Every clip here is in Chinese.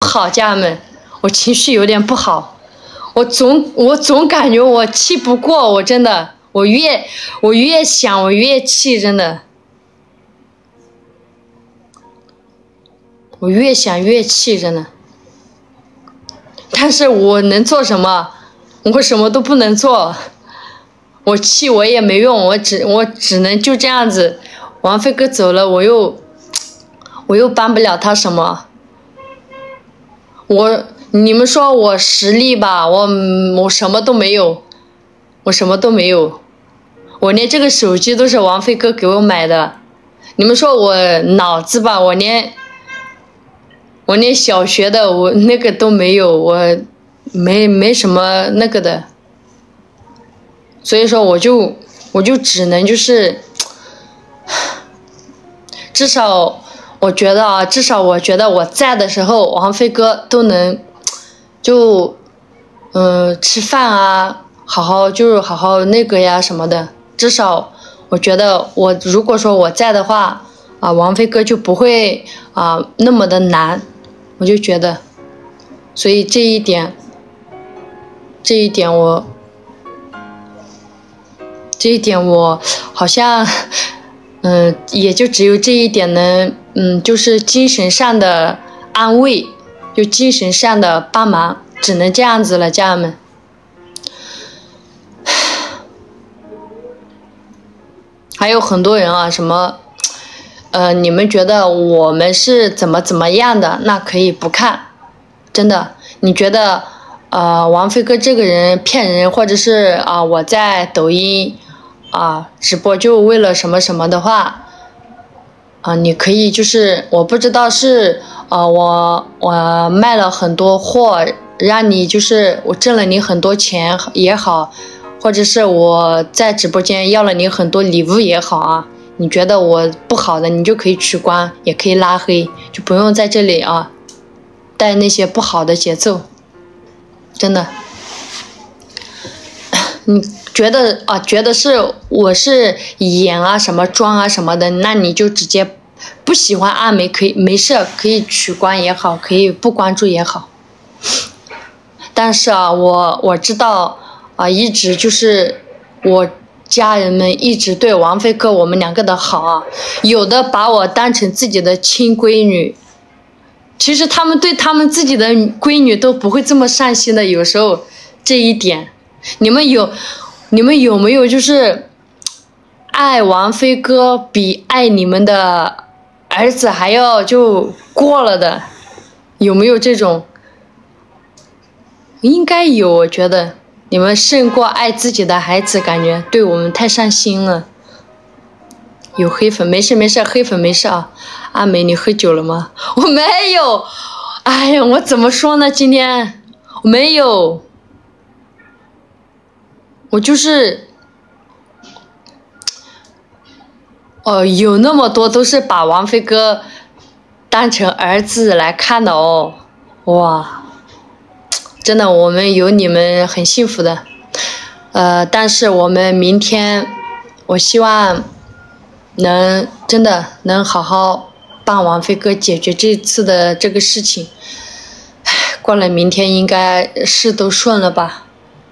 好，家人们，我情绪有点不好，我总感觉我气不过，我真的，我越想我越气，真的，我越想越气，真的。但是我能做什么？我什么都不能做。我气我也没用，我只能就这样子。王菲哥走了，我又帮不了他什么。你们说我实力吧，我什么都没有，我什么都没有，我连这个手机都是王菲哥给我买的。你们说我脑子吧，我连小学的我那个都没有，我没什么那个的。所以说我就只能就是，至少我觉得我在的时候，王菲哥都能就吃饭啊，好好那个呀什么的。至少我觉得如果说我在的话啊，王菲哥就不会那么的难，我就觉得，所以这一点我好像，也就只有这一点能，就是精神上的安慰，就精神上的帮忙，只能这样子了，家人们。还有很多人啊，什么，你们觉得我们是怎么样的，那可以不看，真的，你觉得，王菲哥这个人骗人，或者是我在抖音。直播就为了什么什么的话，你可以就是我不知道是我卖了很多货，让你就是我挣了你很多钱也好，或者是我在直播间要了你很多礼物也好啊，你觉得我不好的，你就可以取关，也可以拉黑，就不用在这里带那些不好的节奏，真的。你觉得是我是演什么妆什么的，那你就直接不喜欢阿梅可以没事，可以取关也好，可以不关注也好。但是我知道一直就是我家人们一直对王菲哥我们两个的好有的把我当成自己的亲闺女，其实他们对他们自己的闺女都不会这么上心的，有时候这一点。你们有没有就是爱王菲哥比爱你们的儿子还要就过了的？有没有这种？应该有，我觉得你们胜过爱自己的孩子，感觉对我们太上心了。有黑粉，没事，黑粉没事啊。阿梅，你喝酒了吗？我没有。哎呀，我怎么说呢？今天我没有。我就是有那么多都是把王菲哥当成儿子来看的哇，真的，我们有你们很幸福的。但是我们明天，我希望真的能好好帮王菲哥解决这次的这个事情。过了明天应该事都顺了吧。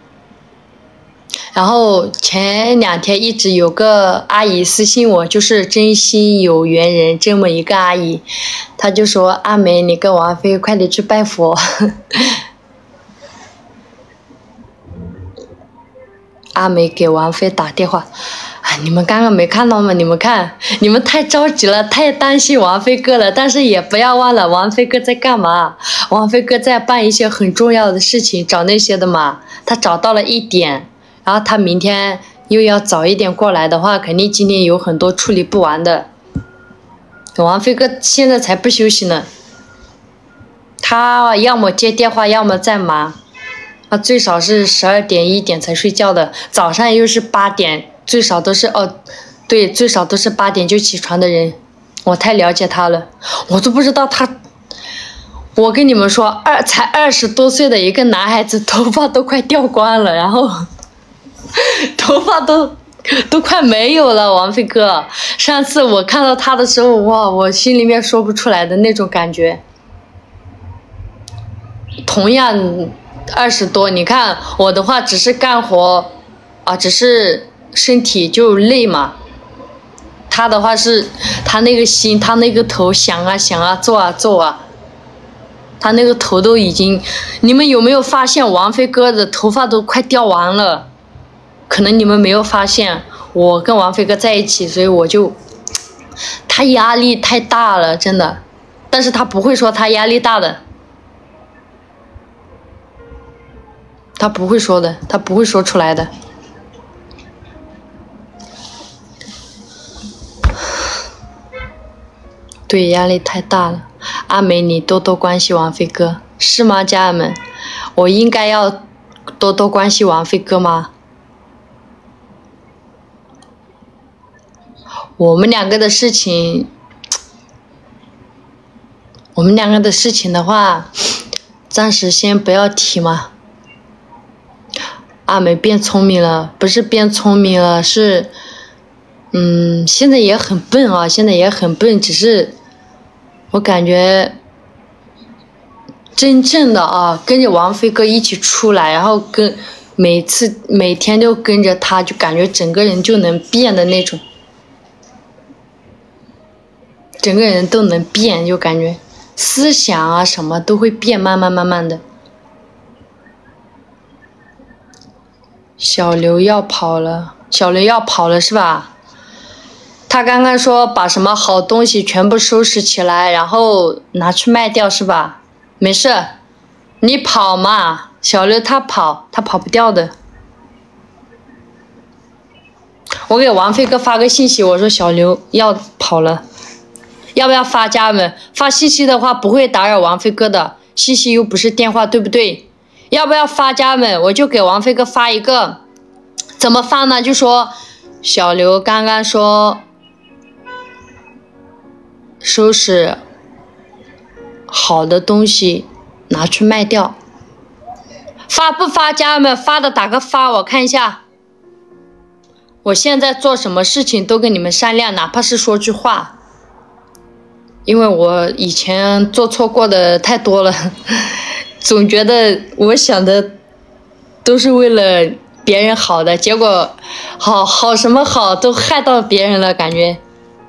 然后前2天一直有个阿姨私信我，就是真心有缘人这么一个阿姨，她就说阿梅你跟王菲快点去拜佛。阿梅给王菲打电话，你们刚刚没看到吗？你们看，你们太着急了，太担心王菲哥了，但是也不要忘了王菲哥在干嘛。王菲哥在办一些很重要的事情，找那些的嘛，他找到了1点，然后他明天又要早一点过来的话，肯定今天有很多处理不完的。王菲哥现在才不休息呢，他要么接电话，要么在忙。他最少是12点1点才睡觉的，早上又是8点，最少都是最少都是8点就起床的人。我太了解他了，我都不知道他。我跟你们说，才20多岁的一个男孩子，头发都快掉光了，然后头发都快没有了。王菲哥，上次我看到他的时候，哇，我心里面说不出来的那种感觉。 同样20多，你看我的话只是干活啊，只是身体就累嘛。他的话是，他那个心，他那个头想啊想啊，做啊做啊，他那个头都已经，你们有没有发现王菲哥的头发都快掉完了？可能你们没有发现，我跟王菲哥在一起，所以我就，他压力太大了，真的，但是他不会说他压力大的，他不会说的，他不会说出来的。对，压力太大了。阿美，你多多关心王菲哥，是吗，家人们？我应该要多多关心王菲哥吗？我们两个的事情的话，暂时先不要提嘛。阿美变聪明了，不是变聪明了，是，现在也很笨啊，现在也很笨，只是我感觉真正的啊，跟着王菲哥一起出来，然后每天都跟着他，就感觉整个人就能变的那种，整个人都能变，就感觉思想啊什么都会变，慢慢的。小刘要跑了是吧？他刚刚说把什么好东西全部收拾起来，然后拿去卖掉是吧？没事，你跑嘛，小刘他跑不掉的。我给王菲哥发个信息，我说小刘要跑了，要不要发家人们？发信息的话不会打扰王菲哥的，信息又不是电话，对不对？要不要发家人们？我就给王菲哥发一个，怎么发呢？就说小刘刚刚说收拾好的东西拿去卖掉，发不发家人们？发的打个发，我看一下。我现在做什么事情都跟你们商量，哪怕是说句话，因为我以前做错过的太多了，总觉得我想的都是为了别人好的，结果好什么好都害到别人了，感觉。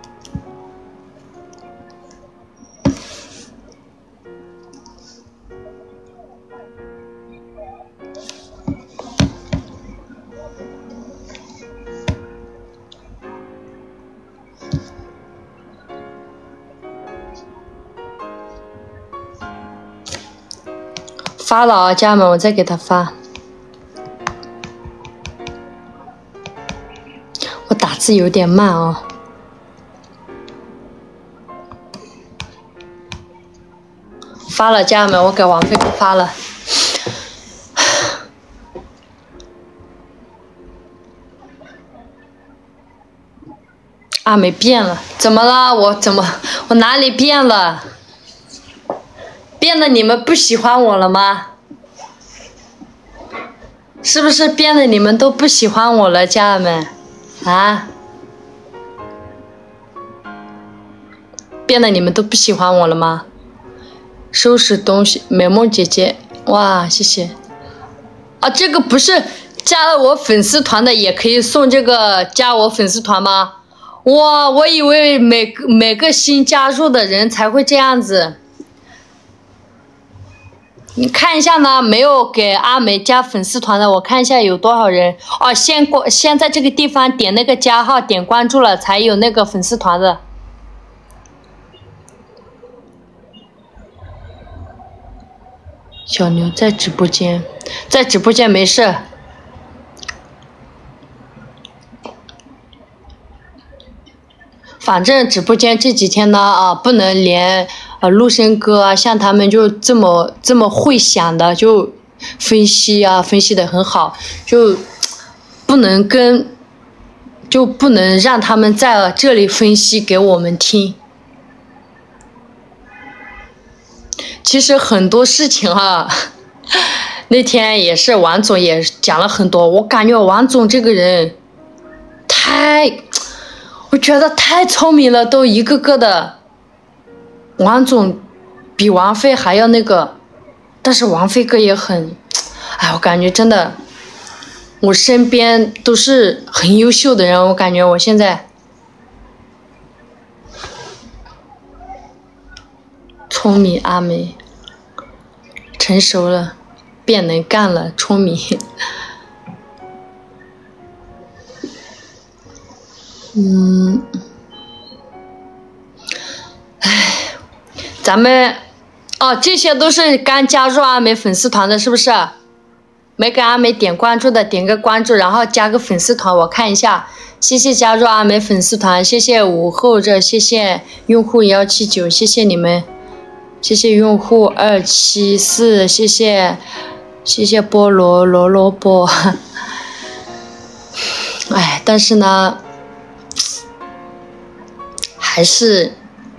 发了啊，家人们，我再给他发。我打字有点慢啊。发了，家人们，我给王菲哥发了。阿美变了，怎么了？我哪里变了？变得你们不喜欢我了吗？是不是变得你们都不喜欢我了，家人们？啊？变得你们都不喜欢我了吗？收拾东西，美梦姐姐，哇，谢谢。啊，这个不是加了我粉丝团的也可以送这个加我粉丝团吗？哇，我以为每个新加入的人才会这样子。你看一下呢，没有给阿梅加粉丝团的，我看一下有多少人哦。先在这个地方点那个加号，点关注了才有那个粉丝团的。小牛在直播间，在直播间没事。反正直播间这几天呢啊，不能连陆生哥啊，像他们就这么会想的，就分析啊，分析的很好，就不能让他们在这里分析给我们听。其实很多事情啊，那天也是王总也讲了很多，我感觉王总这个人我觉得太聪明了，都一个个的。王总比王菲还要那个， 但是王菲哥也很，哎，我感觉真的，我身边都是很优秀的人，我感觉我现在聪明阿美，成熟了，变能干了，聪明。咱们哦，这些都是刚加入阿美粉丝团的，是不是？没给阿美点关注的，点个关注，然后加个粉丝团，我看一下。谢谢加入阿美粉丝团，谢谢午后这，谢谢用户179，谢谢你们，谢谢用户274，谢谢菠萝卜。哎，但是呢，还是。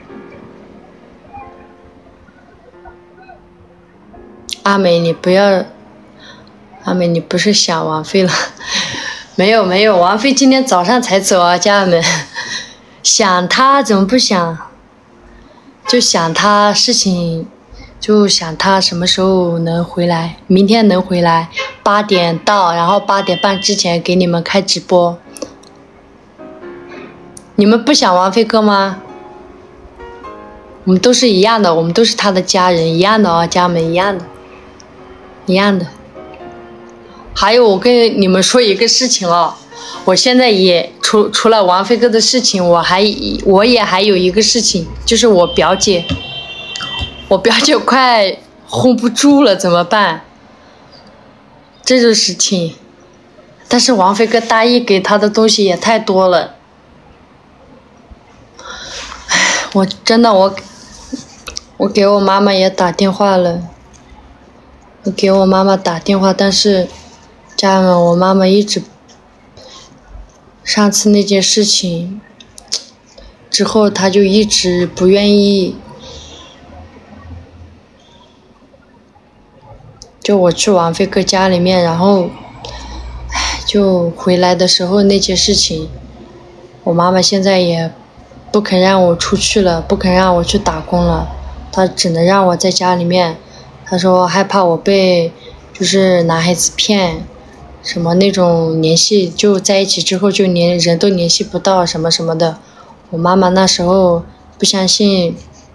阿美，你不要，阿美，你不是想王菲了？没有，王菲今天早上才走啊，家人们。想她怎么不想？就想她事情，就想她什么时候能回来，明天能回来，8点到，然后8点半之前给你们开直播。你们不想王菲哥吗？我们都是一样的，我们都是她的家人，一样的啊，家人们一样的。还有我跟你们说一个事情哦，我现在也除了王菲哥的事情，我也还有一个事情，就是我表姐快hold不住了，怎么办？这种事情，但是王菲哥答应给她的东西也太多了，我真的我给我妈妈也打电话了。我给我妈妈打电话，但是家人们，我妈妈一直上次那件事情之后，她就一直不愿意。就我去王菲哥家里面，然后，就回来的时候那件事情，我妈妈现在也不肯让我出去了，不肯让我去打工了，她只能让我在家里面。他说害怕我被就是男孩子骗，什么那种联系就在一起之后就连人都联系不到什么什么的。我妈妈那时候不相信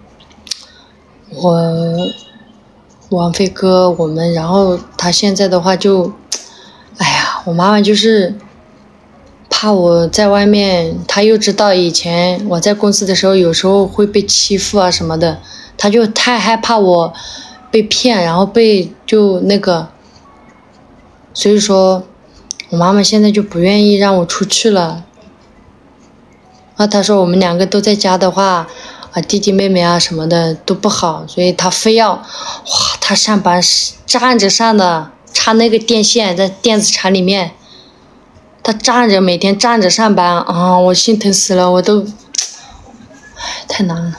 我王菲哥我们，然后她现在的话就，哎呀，我妈妈就是怕我在外面，她又知道以前我在公司的时候有时候会被欺负啊什么的，她就太害怕我被骗，然后被就那个，所以说我妈妈现在就不愿意让我出去了。她说我们2个都在家的话，弟弟妹妹啊什么的都不好，所以她非要，她上班站着上的，插那个电线在电子厂里面，她每天站着上班啊，我心疼死了，我都，太难了。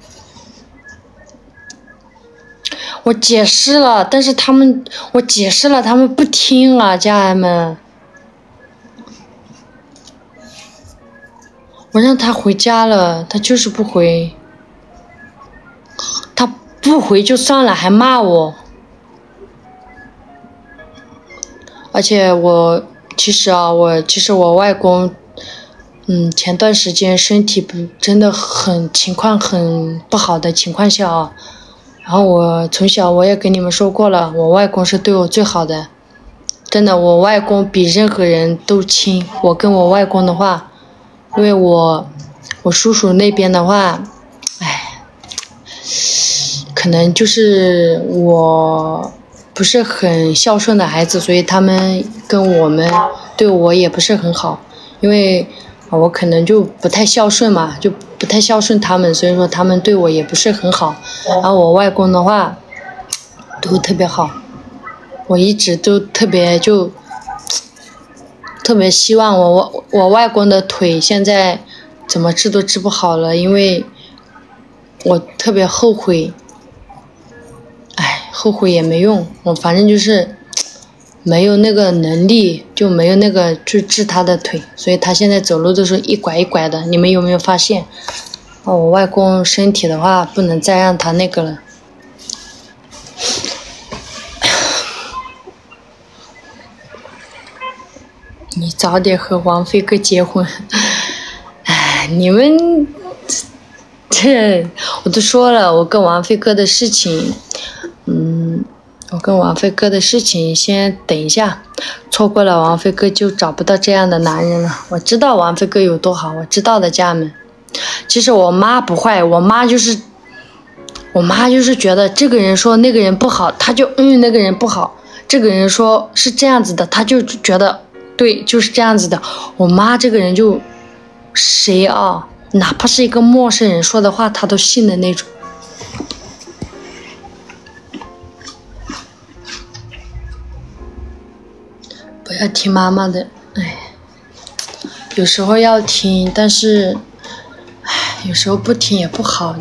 我解释了，但是我解释了，他们不听啊，家人们。我让他回家了，他就是不回。他不回就算了，还骂我。而且其实我外公，前段时间身体真的情况很不好的情况下啊。然后我从小我也跟你们说过了，我外公是对我最好的，真的，我外公比任何人都亲。我跟我外公的话，因为我叔叔那边的话，可能就是我不是很孝顺的孩子，所以他们对我也不是很好，因为我可能就不太孝顺嘛，就不太孝顺他们，所以说他们对我也不是很好。然后我外公的话都特别好，我一直都特别希望我外公的腿现在怎么治都治不好了，因为我特别后悔，后悔也没用，我反正就是没有那个能力，就没有那个去治他的腿，所以他现在走路都是一拐一拐的。你们有没有发现？我外公身体的话，不能再让他那个了。 你早点和王菲哥结婚。哎，你们这我都说了，我跟王菲哥的事情，先等一下，错过了王菲哥就找不到这样的男人了。我知道王菲哥有多好，我知道的，家人们。其实我妈不坏，我妈就是觉得这个人说那个人不好，她就那个人不好。这个人说是这样子的，她就觉得对，就是这样子的。我妈这个人就谁啊，哪怕是一个陌生人说的话，她都信的那种。不要听妈妈的，哎，有时候要听，但是，有时候不听也不好。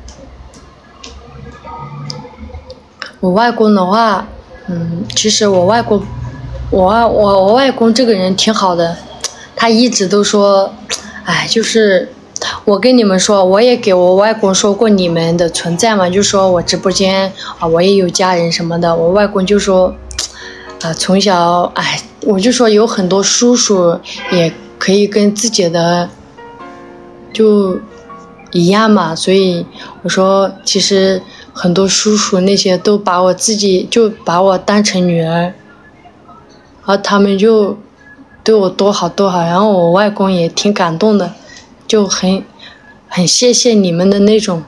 我外公的话，其实我外公这个人挺好的，他一直都说，就是我跟你们说，我也给我外公说过你们的存在嘛，就说我直播间我也有家人什么的，我外公就说，从小我就说有很多叔叔也可以跟自己的就一样嘛，所以我说其实很多叔叔那些都把我当成女儿，然后他们就对我多好多好，然后我外公也挺感动的，就很谢谢你们的那种。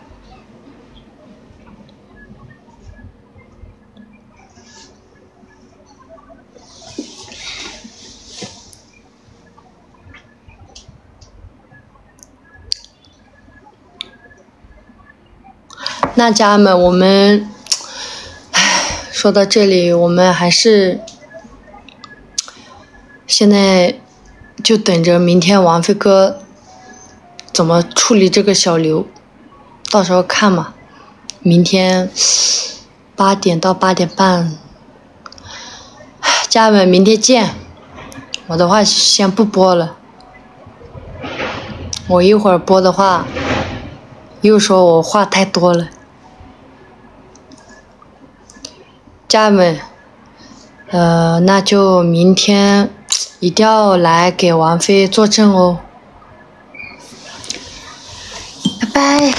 那家人们，我们说到这里，我们还是现在就等着明天王菲哥怎么处理这个小刘，到时候看嘛。明天8点到8点半，家人们，明天见。我的话先不播了，我一会儿播的话又说我话太多了。家人们，那就明天一定要来给王菲作证哦。拜拜。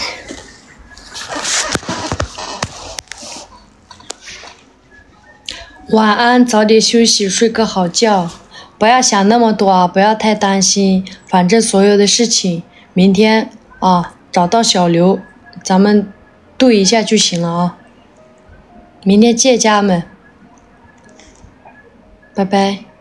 晚安，早点休息，睡个好觉，不要想那么多啊，不要太担心，反正所有的事情明天找到小刘，咱们对一下就行了啊。明天见，家人们，拜拜。